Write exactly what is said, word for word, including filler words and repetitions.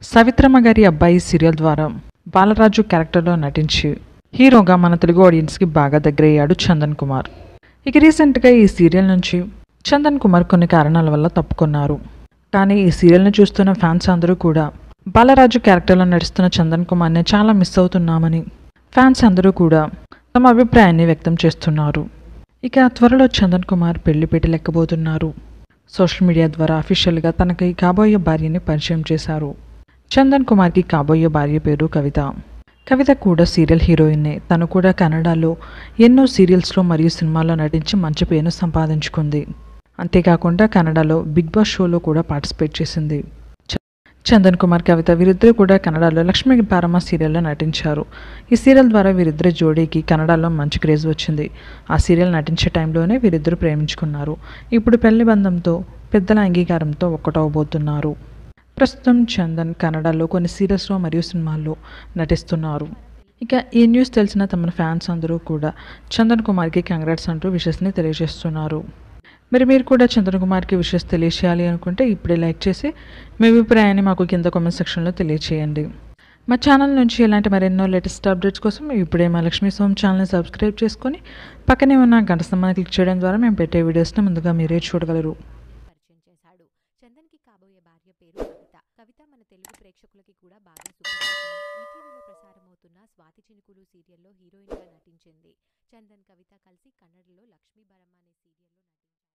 savitrammagariabbai serial ద్వారా balraju క్యారెక్టర్లో నటించి హీరోగా మన తెలుగు ఆడియన్స్కి బాగా దగ్గరయ్యాడు చందన్ కుమార్. ఇక రీసెంట్గా ఈ సీరియల్ నుంచి చందన్ కుమార్ కొన్ని కారణాల వల్ల తప్పుకున్నారు. కానీ ఈ సీరియల్ని చూస్తున్న ఫ్యాన్స్ అందరూ కూడా balraju క్యారెక్టర్లో నటిస్తున్న చందన్ కుమార్ని చాలా మిస్ అవుతున్నామని ఫ్యాన్స్ అందరూ కూడా తమ అభిప్రాయాన్ని వ్యక్తం చేస్తున్నారు. ఇక త్వరలో చందన్ కుమార్ పెళ్లి పెట్టి లెక్కబోతున్నారు. సోషల్ మీడియా ద్వారా అఫీషియల్గా తనకి కాబోయే భార్యని పరిచయం చేశారు. చందన్ కుమార్కి కాబోయే భార్య పేరు కవిత. కవిత కూడా సీరియల్ హీరోయిన్నే. తను కూడా కన్నడలో ఎన్నో సీరియల్స్లో మరియు సినిమాల్లో నటించి మంచి పేరును సంపాదించుకుంది. అంతేకాకుండా కన్నడలో బిగ్ బాస్ షోలో కూడా పార్టిసిపేట్ చేసింది. చందన్ కుమార్ కవిత వీరిద్దరూ కూడా కన్నడలో లక్ష్మీ పారమ్మ సీరియల్లో నటించారు. ఈ సీరియల్ ద్వారా వీరిద్దరి జోడీకి కన్నడలో మంచి క్రేజ్ వచ్చింది. ఆ సీరియల్ నటించే టైంలోనే వీరిద్దరూ ప్రేమించుకున్నారు. ఇప్పుడు పెళ్లి బంధంతో పెద్దల అంగీకారంతో ఒక్కటవబోతున్నారు. ప్రస్తుతం చందన్ కన్నడలో కొన్ని సీరియల్స్లో మరియు సినిమాల్లో నటిస్తున్నారు. ఇక ఈ న్యూస్ తెలిసిన తమ ఫ్యాన్స్ అందరూ కూడా చందన్ కుమార్కి కంగ్రాట్స్ అంటూ విషెస్ని తెలియజేస్తున్నారు. మరి మీరు కూడా చందన్ కుమార్కి విషెస్ తెలియచేయాలి అనుకుంటే ఇప్పుడే లైక్ చేసి మీ అభిప్రాయాన్ని మాకు కింద కామెంట్ సెక్షన్లో తెలియచేయండి. మా ఛానల్ నుంచి ఇలాంటి మరెన్నో లేటెస్ట్ అప్డేట్స్ కోసం ఇప్పుడే మా లక్ష్మీ సోమ్ ఛానల్ని సబ్స్క్రైబ్ చేసుకొని పక్కనే ఉన్న గంట స్తంభాన్ని క్లిక్ చేయడం ద్వారా మేము పెట్టే వీడియోస్ని ముందుగా మీరే చూడగలరు. చందన్కి కాబోయే భార్య పేరు కవిత. కవిత మన తెలుగు ప్రేక్షకులకి కూడా బాగా సుపరిచితమే. ఈటీవీలో ప్రసారమవుతున్న స్వాతి చినుకులు సీరియల్లో హీరోయిన్గా నటించింది. చందన్ కవిత కలిసి కన్నడలో లక్ష్మీ బారమ్మ అనే సీరియల్